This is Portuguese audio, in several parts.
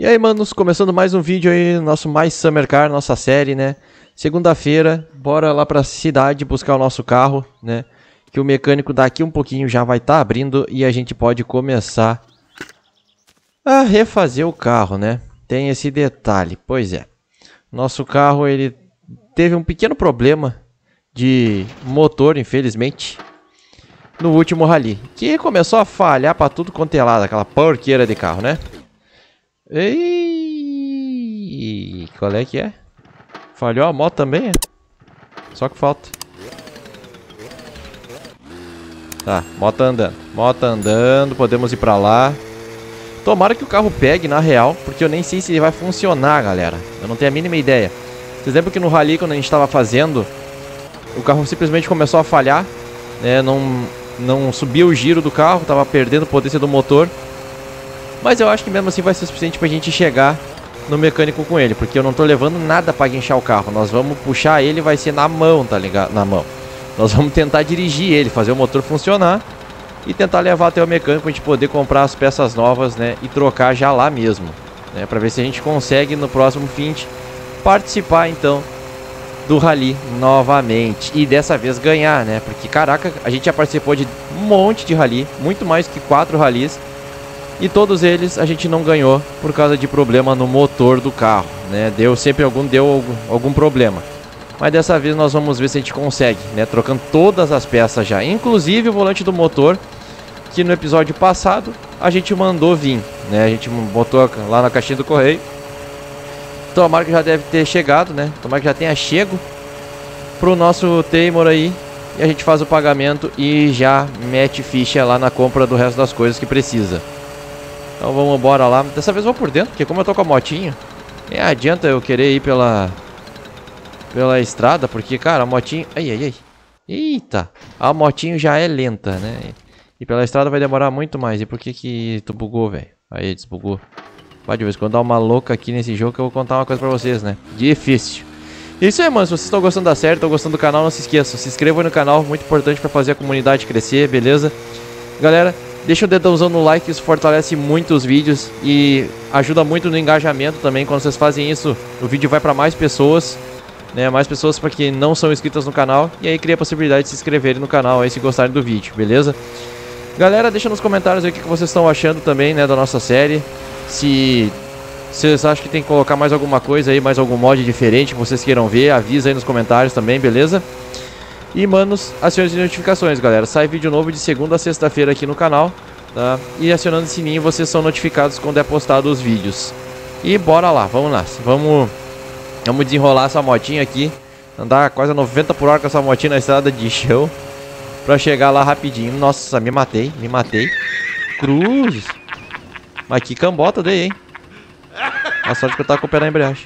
E aí, manos, começando mais um vídeo aí, nosso Mais Summer Car, nossa série, né? Segunda-feira, bora lá pra cidade buscar o nosso carro, né? Que o mecânico daqui um pouquinho já vai estar abrindo e a gente pode começar a refazer o carro, né? Tem esse detalhe, pois é. Nosso carro, ele teve um pequeno problema de motor, infelizmente, no último rally. Que começou a falhar pra tudo quanto é lado, aquela porqueira de carro, né? Ei, qual é que é? Falhou a moto também, é? Só que falta. Tá, moto andando, podemos ir pra lá. Tomara que o carro pegue na real, porque eu nem sei se ele vai funcionar, galera. Eu não tenho a mínima ideia. Vocês lembram que no rally, quando a gente tava fazendo, o carro simplesmente começou a falhar, né? Não subia o giro do carro, tava perdendo potência do motor. Mas eu acho que mesmo assim vai ser suficiente pra gente chegar no mecânico com ele, porque eu não tô levando nada pra guinchar o carro. Nós vamos puxar ele, vai ser na mão, tá ligado? Na mão. Nós vamos tentar dirigir ele, fazer o motor funcionar e tentar levar até o mecânico pra gente poder comprar as peças novas, né? E trocar já lá mesmo, né? Pra ver se a gente consegue no próximo fim de participar então do rally novamente. E dessa vez ganhar, né? Porque caraca, a gente já participou de um monte de rally, muito mais que 4 rallies. E todos eles a gente não ganhou por causa de problema no motor do carro, né? Deu algum problema. Mas dessa vez nós vamos ver se a gente consegue, né? Trocando todas as peças já, inclusive o volante do motor, que no episódio passado a gente mandou vir, né? A gente botou lá na caixinha do correio. Tomara que já deve ter chegado, né? Tomara que já tenha chego pro nosso Taymor aí. E a gente faz o pagamento e já mete ficha lá na compra do resto das coisas que precisa. Então vamos embora lá. Dessa vez eu vou por dentro, porque como eu tô com a motinha, nem adianta eu querer ir pela estrada, porque, cara, a motinha... Ai. Eita! A motinha já é lenta, né? E pela estrada vai demorar muito mais. E por que tu bugou, velho? Aí, desbugou. Vai de vez em quando dar uma louca aqui nesse jogo que eu vou contar uma coisa pra vocês, né? Difícil. Isso aí, mano. Se vocês estão gostando da série, estão gostando do canal, não se esqueçam. Se inscrevam no canal, muito importante pra fazer a comunidade crescer, beleza? Galera... Deixa o dedãozão no like, isso fortalece muito os vídeos e ajuda muito no engajamento também. Quando vocês fazem isso, o vídeo vai para mais pessoas, né? Mais pessoas para que não são inscritas no canal. E aí cria a possibilidade de se inscreverem no canal aí se gostarem do vídeo, beleza? Galera, deixa nos comentários aí o que vocês estão achando também, né, da nossa série. Se vocês acham que tem que colocar mais alguma coisa aí, mais algum mod diferente que vocês queiram ver, avisa aí nos comentários também, beleza? E, manos, acione as notificações, galera. Sai vídeo novo de segunda a sexta-feira aqui no canal, tá? E acionando o sininho, vocês são notificados quando é postado os vídeos. E bora lá, vamos lá. Vamos desenrolar essa motinha aqui. Andar quase a 90 por hora com essa motinha na estrada de chão. Pra chegar lá rapidinho. Nossa, me matei. Cruzes. Mas que cambota dei, hein? A sorte que eu tava com o pé na embreagem.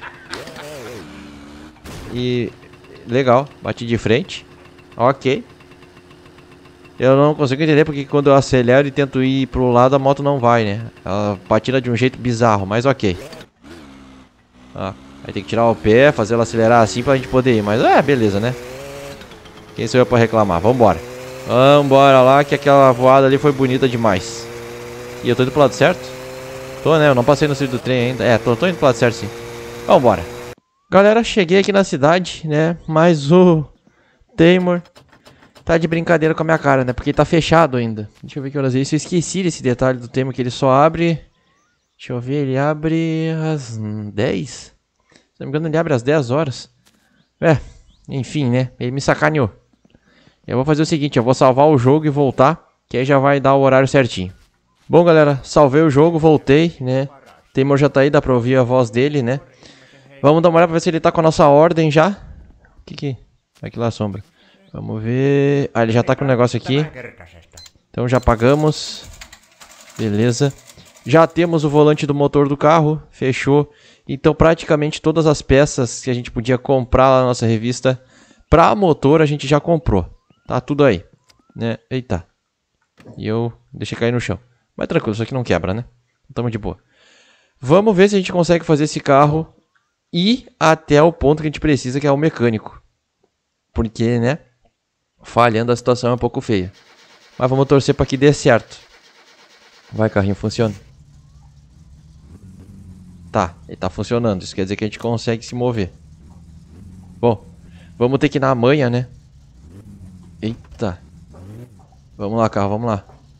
E... legal, bati de frente. Ok. Eu não consigo entender porque quando eu acelero e tento ir pro lado a moto não vai, né? Ela patina de um jeito bizarro, mas ok. Ó, aí tem que tirar o pé, fazer ela acelerar assim pra gente poder ir. Mas beleza, né? Quem sou eu pra reclamar? Vambora. Vambora lá que aquela voada ali foi bonita demais. E eu tô indo pro lado certo? Tô, né? Eu não passei no trilho do trem ainda. Tô indo pro lado certo sim. Vambora. Galera, cheguei aqui na cidade, né? Mas o Taymor tá de brincadeira com a minha cara, né? Porque tá fechado ainda. Deixa eu ver que horas é isso. Eu esqueci desse detalhe do Taymor, que ele só abre... Deixa eu ver, ele abre às 10? Se não me engano, ele abre às 10 horas. Enfim, né? Ele me sacaneou. Eu vou fazer o seguinte, eu vou salvar o jogo e voltar, que aí já vai dar o horário certinho. Bom, galera, salvei o jogo, voltei, né? O Taymor já tá aí, dá pra ouvir a voz dele, né? Vamos dar uma olhada pra ver se ele tá com a nossa ordem já. O que? Aqui lá a sombra. Vamos ver... ele já tá com o negócio aqui. Então já pagamos. Beleza. Já temos o volante do motor do carro. Fechou. Então praticamente todas as peças que a gente podia comprar lá na nossa revista pra motor a gente já comprou. Tá tudo aí, né? Eita. E eu deixei cair no chão. Mas tranquilo, isso aqui não quebra, né? Tamo de boa. Vamos ver se a gente consegue fazer esse carro ir até o ponto que a gente precisa, que é o mecânico. Porque, né? Falhando a situação é um pouco feia. Mas vamos torcer para que dê certo. Vai, carrinho, funciona. Tá, ele tá funcionando. Isso quer dizer que a gente consegue se mover. Bom, vamos ter que ir na manha, né? Eita. Vamos lá, carro, vamos lá.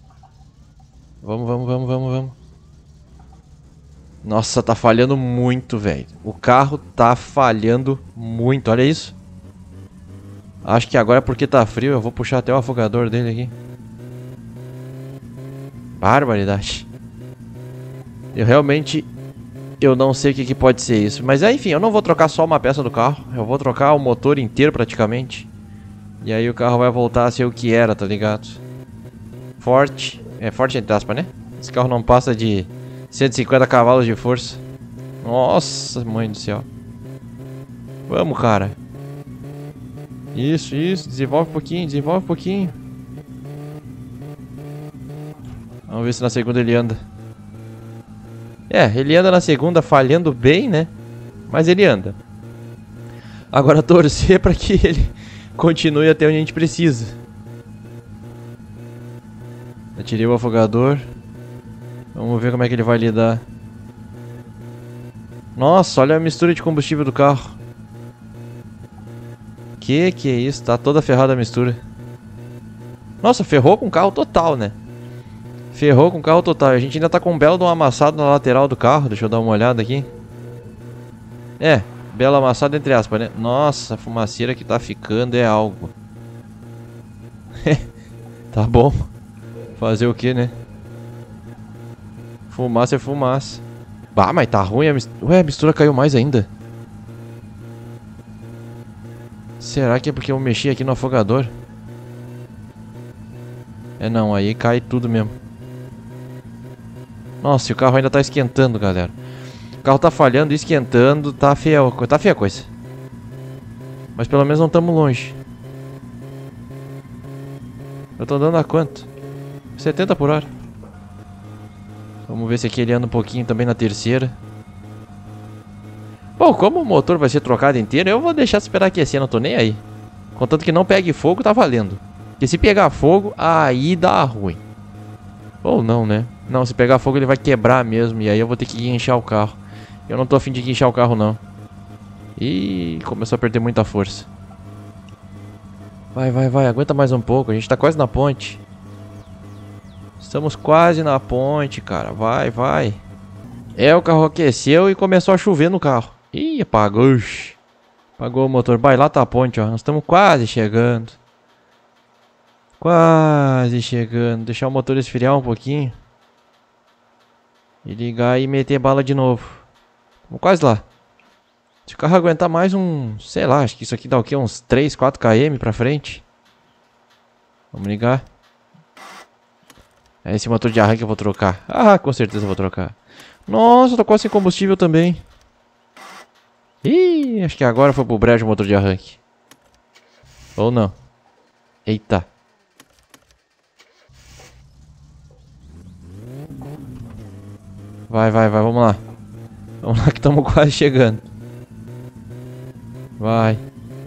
Vamos. Nossa, tá falhando muito, velho. O carro tá falhando muito, olha isso. Acho que agora porque tá frio, eu vou puxar até o afogador dele aqui. Barbaridade. Eu não sei o que pode ser isso. Mas enfim, eu não vou trocar só uma peça do carro. Eu vou trocar o motor inteiro praticamente. E aí o carro vai voltar a ser o que era, tá ligado? Forte. É forte entre aspas, né? Esse carro não passa de 150 cavalos de força. Nossa, mãe do céu. Vamos, cara. Isso. Desenvolve um pouquinho. Vamos ver se na segunda ele anda. É, ele anda na segunda falhando bem, né? Mas ele anda. Agora torcer pra que ele continue até onde a gente precisa. Eu tirei o afogador. Vamos ver como é que ele vai lidar. Nossa, olha a mistura de combustível do carro. Que é isso? Tá toda ferrada a mistura. Nossa, ferrou com o carro total, né? Ferrou com o carro total. A gente ainda tá com um belo de um amassado na lateral do carro. Deixa eu dar uma olhada aqui. É, belo amassado entre aspas, né? Nossa, a fumaceira que tá ficando é algo. Tá bom. Fazer o que, né? Fumaça é fumaça. Bah, mas tá ruim a mistura. Ué, a mistura caiu mais ainda. Será que é porque eu mexi aqui no afogador? É não, aí cai tudo mesmo. Nossa, e o carro ainda tá esquentando, galera. O carro tá falhando e esquentando. Tá feia a coisa. Mas pelo menos não estamos longe. Eu tô andando a quanto? 70 por hora. Vamos ver se aqui ele anda um pouquinho também na terceira. Bom, como o motor vai ser trocado inteiro, eu vou deixar esperar aquecer, não tô nem aí. Contanto que não pegue fogo, tá valendo. Porque se pegar fogo, aí dá ruim. Ou não, né? Não, se pegar fogo ele vai quebrar mesmo. E aí eu vou ter que guinchar o carro. Eu não tô afim de guinchar o carro, não. Ih, começou a perder muita força. Vai, aguenta mais um pouco. A gente tá quase na ponte. Estamos quase na ponte, cara. Vai. É, o carro aqueceu e começou a chover no carro. Ih, apagou. Apagou o motor. Vai, lá tá a ponte, ó. Nós estamos quase chegando. Quase chegando. Deixar o motor esfriar um pouquinho. E ligar e meter bala de novo. Estamos quase lá. Se o carro aguentar mais um... Sei lá, acho que isso aqui dá o quê? Uns 3, 4 km pra frente. Vamos ligar. É esse motor de arranque eu vou trocar. Ah, com certeza eu vou trocar. Nossa, tô quase sem combustível também. Ih, acho que agora foi pro brejo o motor de arranque. Ou não. Eita. Vai, vamos lá. Vamos lá que estamos quase chegando. Vai.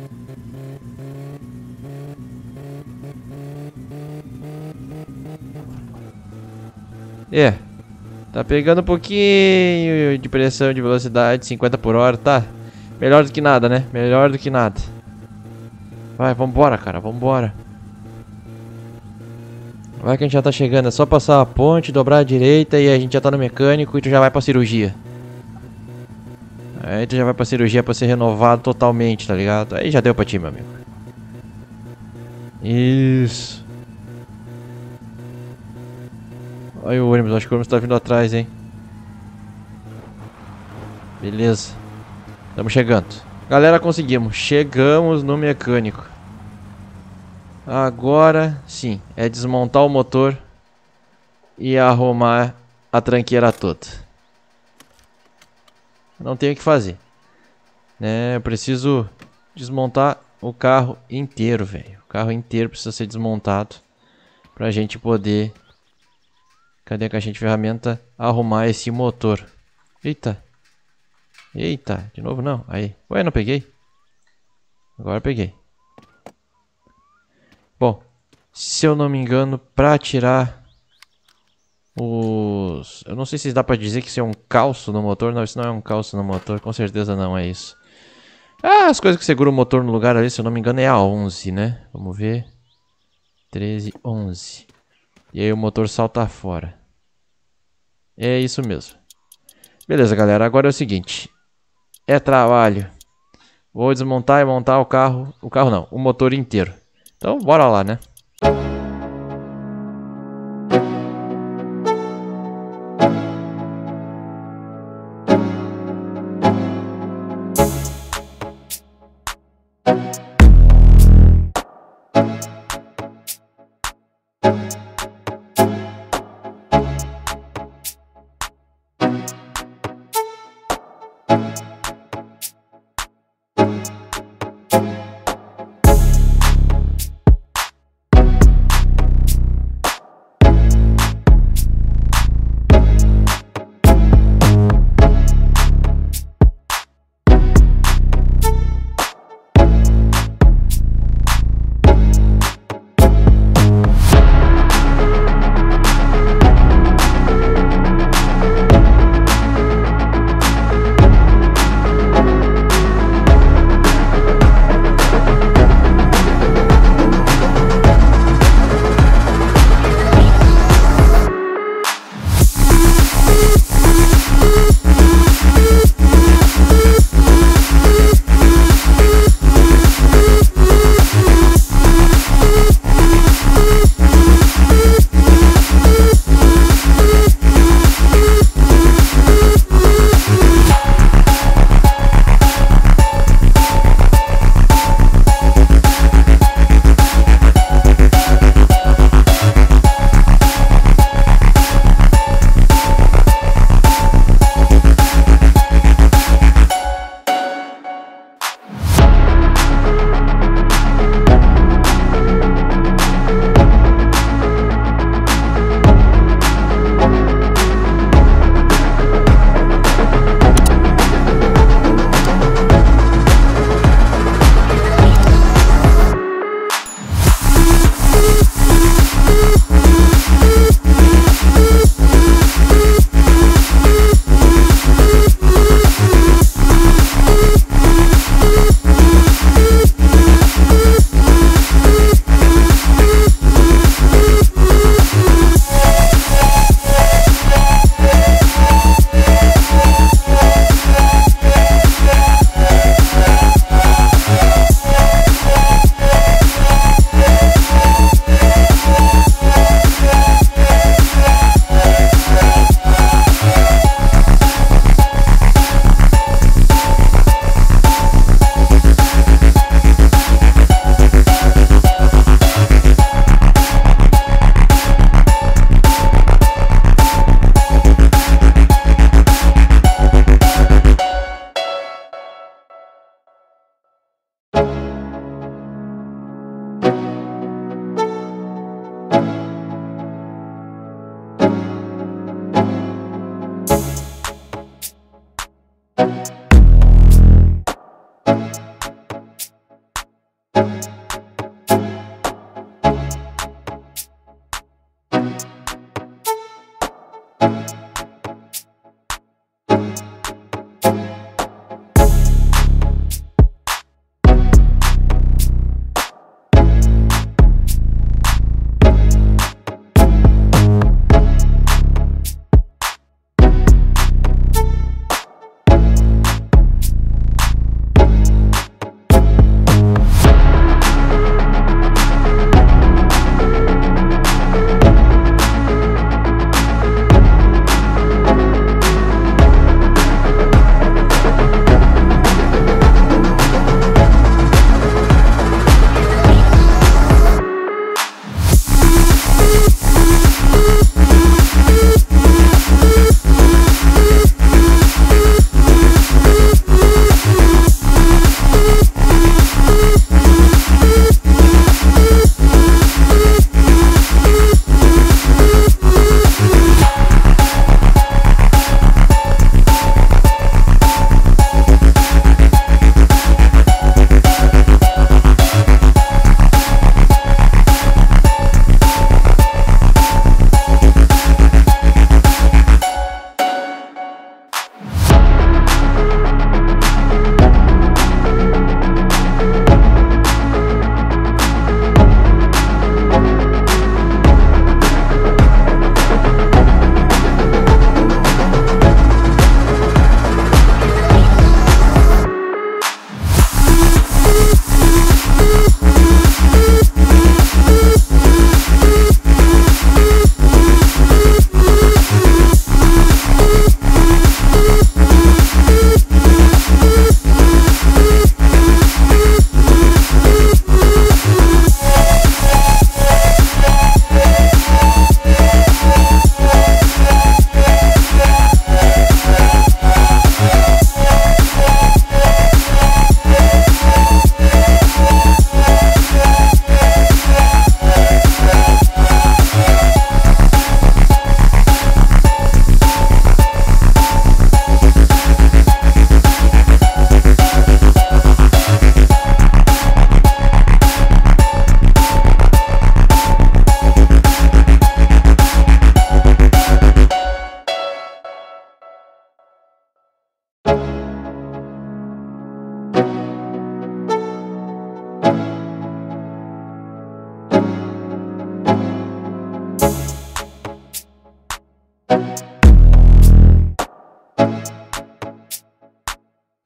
É. Tá pegando um pouquinho de pressão de velocidade, 50 por hora, tá? Melhor do que nada, né? Melhor do que nada. Vai, vambora, cara, vambora. Vai que a gente já tá chegando, é só passar a ponte, dobrar a direita e a gente já tá no mecânico e tu já vai pra cirurgia. Aí tu já vai pra cirurgia pra ser renovado totalmente, tá ligado? Aí já deu pra ti, meu amigo. Isso. Olha o ônibus, acho que o ônibus tá vindo atrás, hein. Beleza. Estamos chegando. Galera, conseguimos. Chegamos no mecânico. Agora, sim, é desmontar o motor e arrumar a tranqueira toda. Não tenho o que fazer, né? Eu preciso desmontar o carro inteiro, velho. O carro inteiro precisa ser desmontado pra gente poder... Cadê a caixinha de ferramenta? Arrumar esse motor. Eita. Eita, de novo não. Aí. Ué, não peguei? Agora peguei. Bom, se eu não me engano, pra tirar Eu não sei se dá pra dizer que isso é um calço no motor. Não, isso não é um calço no motor. Com certeza não é isso. Ah, as coisas que seguram o motor no lugar ali, se eu não me engano, é a 11, né? Vamos ver. 13, 11. E aí o motor salta fora. É isso mesmo. Beleza, galera. Agora é o seguinte. É trabalho. Vou desmontar e montar o carro. O carro não, o motor inteiro. Então, bora lá, né?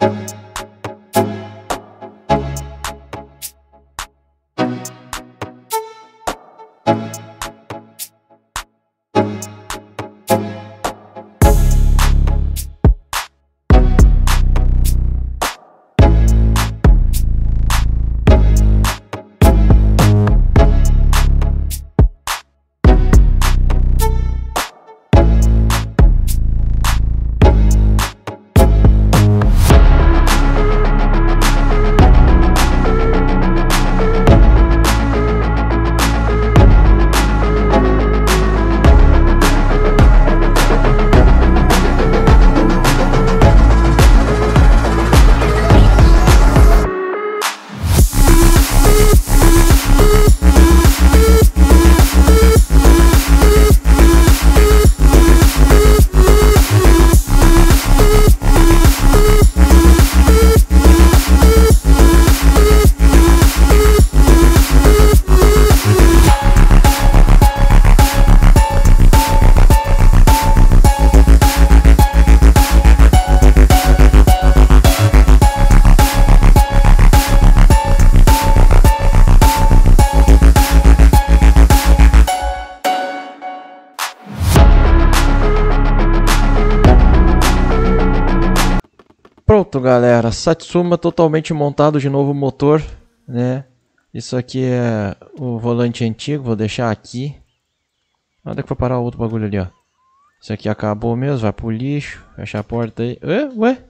Pronto, galera, Satsuma totalmente montado de novo o motor, né? Isso aqui é o volante antigo, vou deixar aqui. Onde é que foi parar o outro bagulho ali, ó? Isso aqui acabou mesmo, vai pro lixo, fecha a porta aí. Ué?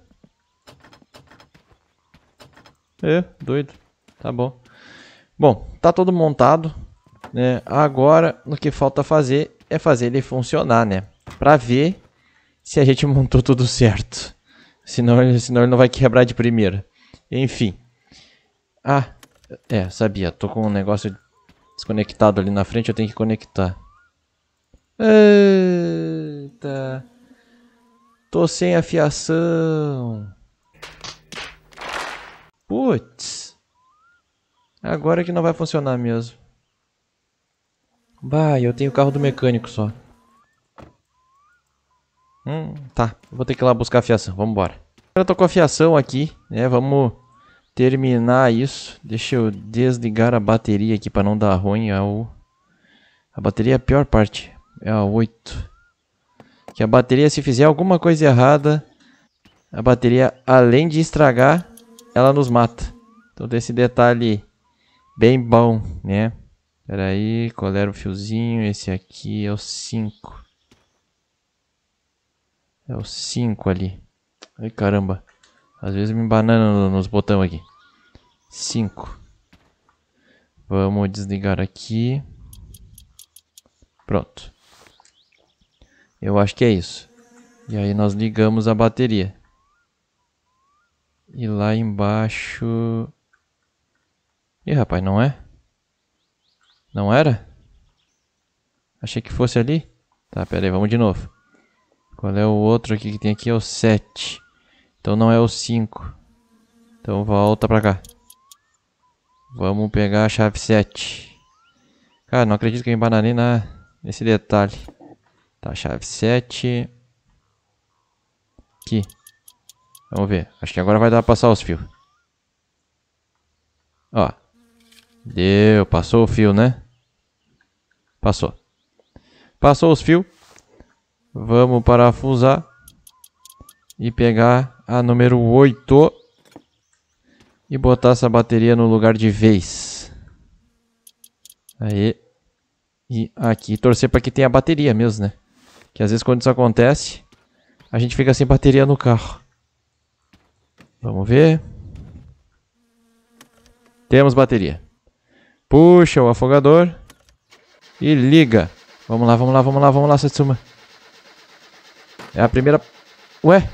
Doido, tá bom. Bom, tá todo montado, né? Agora, o que falta fazer é fazer ele funcionar, né? Pra ver se a gente montou tudo certo. Senão ele não vai quebrar de primeira. Enfim. Ah, sabia. Tô com um negócio desconectado ali na frente, eu tenho que conectar. Eita. Tô sem afiação. Putz. Agora que não vai funcionar mesmo. Bah, eu tenho o carro do mecânico só. Tá. Vou ter que ir lá buscar a fiação. Vamos embora. Eu tô com a fiação aqui, né? Vamos terminar isso. Deixa eu desligar a bateria aqui para não dar ruim. A bateria é a pior parte. É a 8. Que a bateria, se fizer alguma coisa errada, a bateria, além de estragar, ela nos mata. Então tem esse detalhe bem bom, né? Pera aí, qual era o fiozinho? Esse aqui é o 5. É o 5 ali. Ai, caramba. Às vezes me embanando nos botões aqui. 5. Vamos desligar aqui. Pronto. Eu acho que é isso. E aí nós ligamos a bateria. E lá embaixo... Ih, rapaz, não é? Não era? Achei que fosse ali. Tá, pera aí, vamos de novo. Qual é o outro aqui que tem aqui? É o 7. Então não é o 5. Então volta pra cá. Vamos pegar a chave 7. Cara, não acredito que eu embananei nesse detalhe. Tá, chave 7. Aqui. Vamos ver. Acho que agora vai dar pra passar os fios. Ó. Deu. Passou o fio, né? Passou. Passou os fios. Vamos parafusar. E pegar a número 8. E botar essa bateria no lugar de vez. Aí. E aqui. Torcer para que tenha bateria mesmo, né? Que às vezes quando isso acontece, a gente fica sem bateria no carro. Vamos ver. Temos bateria. Puxa o afogador. E liga. Vamos lá, vamos lá, vamos lá, vamos lá, Satsuma. É a primeira... Ué?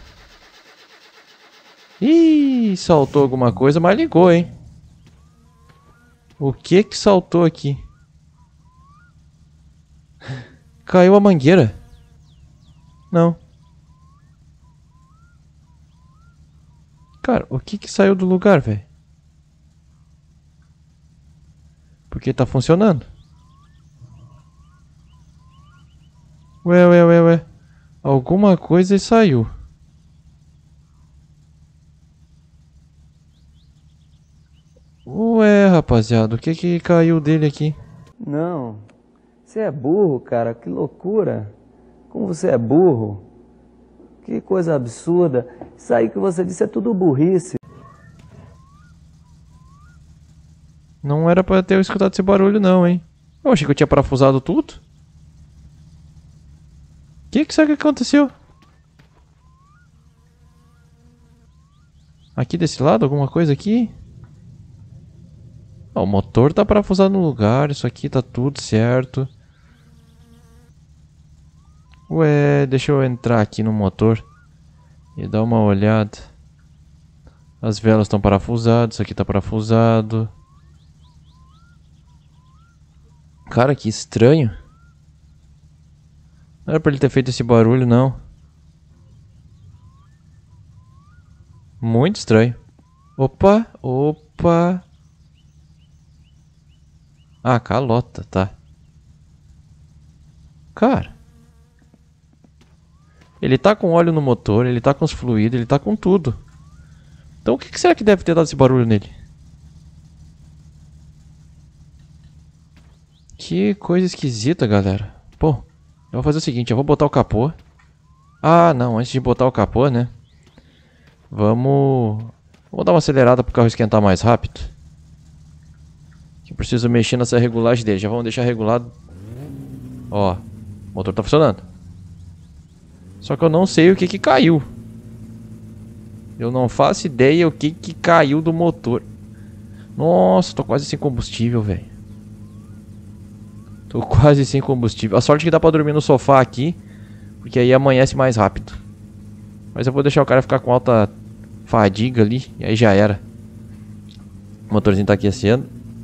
Ih, saltou alguma coisa, mas ligou, hein? O que que saltou aqui? Caiu a mangueira? Não. Cara, o que que saiu do lugar, velho? Porque tá funcionando. Ué. Alguma coisa saiu. Ué, rapaziada, o que que caiu dele aqui? Não, você é burro, cara, que loucura. Como você é burro. Que coisa absurda. Isso aí que você disse é tudo burrice. Não era pra ter escutado esse barulho não, hein? Eu achei que eu tinha parafusado tudo. O que será que aconteceu? Aqui desse lado, alguma coisa aqui? O motor tá parafusado no lugar, isso aqui tá tudo certo. Ué, deixa eu entrar aqui no motor e dar uma olhada. As velas estão parafusadas, isso aqui tá parafusado. Cara, que estranho. Não era pra ele ter feito esse barulho, não. Muito estranho. Opa, opa. Ah, calota, tá. Cara. Ele tá com óleo no motor, ele tá com os fluidos, ele tá com tudo. Então o que será que deve ter dado esse barulho nele? Que coisa esquisita, galera. Pô, eu vou fazer o seguinte, eu vou botar o capô. Ah, não, antes de botar o capô, né? Vamos dar uma acelerada pro carro esquentar mais rápido. Eu preciso mexer nessa regulagem dele. Já vamos deixar regulado. Ó, o motor tá funcionando. Só que eu não sei o que que caiu. Eu não faço ideia o que que caiu do motor. Nossa, tô quase sem combustível, velho. Tô quase sem combustível. A sorte é que dá pra dormir no sofá aqui, porque aí amanhece mais rápido. Mas eu vou deixar o cara ficar com alta fadiga ali, e aí já era. O motorzinho tá aquecendo.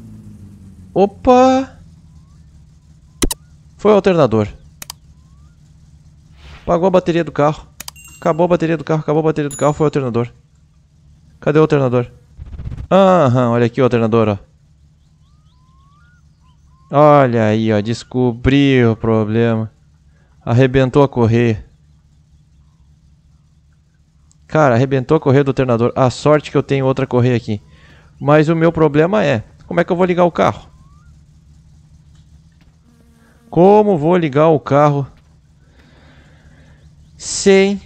Opa! Foi o alternador. Apagou a bateria do carro. Acabou a bateria do carro, acabou a bateria do carro, foi o alternador. Cadê o alternador? Aham, olha aqui o alternador, ó. Olha aí, ó, descobri o problema. Arrebentou a correia. Cara, arrebentou a correia do alternador. A sorte que eu tenho outra correia aqui. Mas o meu problema é, como é que eu vou ligar o carro? Como vou ligar o carro sem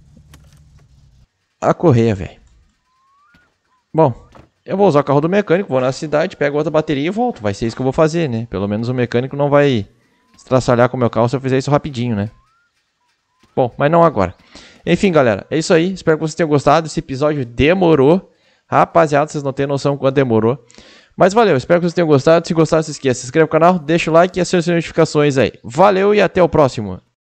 a correia, velho? Bom, eu vou usar o carro do mecânico, vou na cidade, pego outra bateria e volto. Vai ser isso que eu vou fazer, né? Pelo menos o mecânico não vai estraçalhar com o meu carro se eu fizer isso rapidinho, né? Bom, mas não agora. Enfim, galera, é isso aí. Espero que vocês tenham gostado. Esse episódio demorou. Rapaziada, vocês não têm noção quanto demorou. Mas valeu, espero que vocês tenham gostado. Se gostaram, não se esqueça, se inscreve no canal, deixa o like e acione as notificações aí. Valeu e até o próximo.